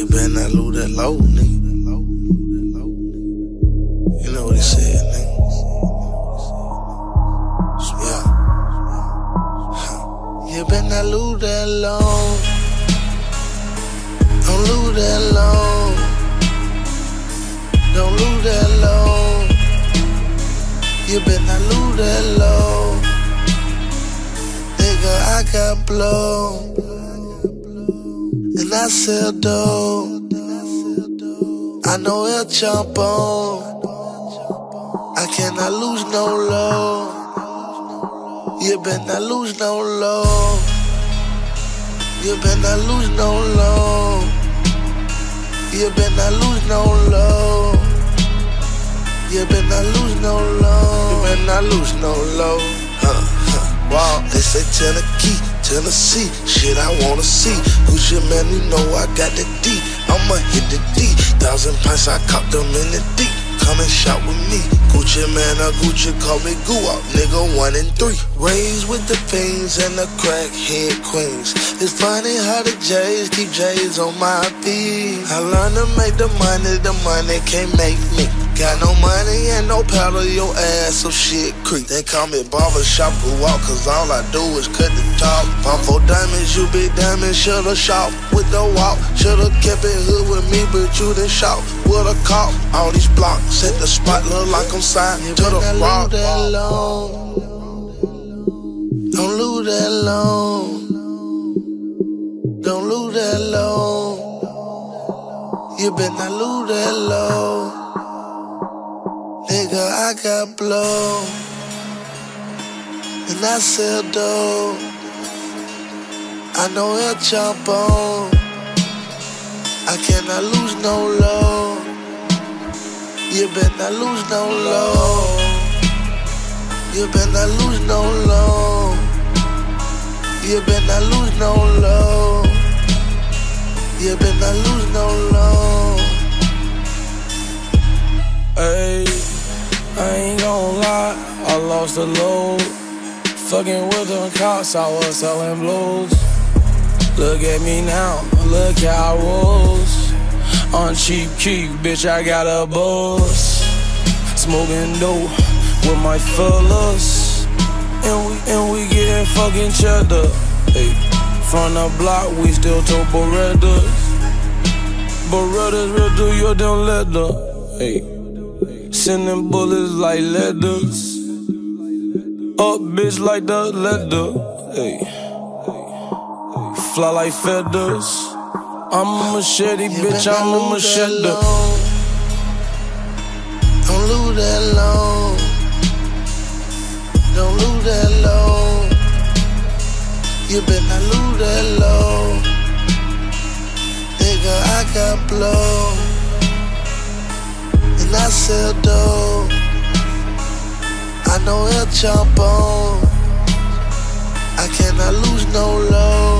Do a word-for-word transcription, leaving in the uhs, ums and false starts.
You better not lose that low, nigga. You know what he said, nigga. Yeah. You better not lose that low. Don't lose that low. Don't lose that low. You better not lose that low. Nigga, I got blow. And I sell dope. I know El Chapo. I cannot lose no low. You better not lose no low. You better not lose no low. You better not lose no low. You better not lose no low. You better not lose no low. Huh, huh. Wow, they say Tennessee, Tennessee, shit I wanna see. Gucci man, you know I got the D. I'ma hit the D. Thousand pints, I caught them in the D. Come and shop with me. Gucci man, a Gucci, call me Goo Out, nigga, one and three. Raised with the fiends and the crackhead queens. It's funny how the J's keep J's on my feet. I learned to make the money, the money can't make me. Got no money and no powder, your ass, so shit creep. They call me barbershop Goo Out, cause all I do is cut the top. I'm for diamonds, you big diamonds, shoulda shot with the walk. Shoulda kept it hood with me, but you done shot with a cop. All these blocks at the spot look like I'm signed to the rock. That long. Don't lose that long. Don't lose that long. You better not lose that low. Nigga, I got blow. And I sell dope. I know El Chapo. I cannot lose no low. You better not lose no low. You better not lose no low. You better not lose no low. You better not lose no low. Hey, I ain't gon' lie, I lost the load. Fucking with them cops, I was selling blues. Look at me now, look how I was. On cheap key, bitch, I got a buzz. Smoking dope with my fellas. And we, and we getting fucking cheddar. Hey, from the block, we still tote Berettas. Berettas real do you them leather. Hey, sending bullets like letters. Up bitch like the leather. Hey, fly like feathers. I'm a machete, bitch, I'm a machete. Don't lose that low. Don't lose that low. You better not lose that low. Nigga, I got blow. And I sell dope. I know El Chapo. I cannot lose no low.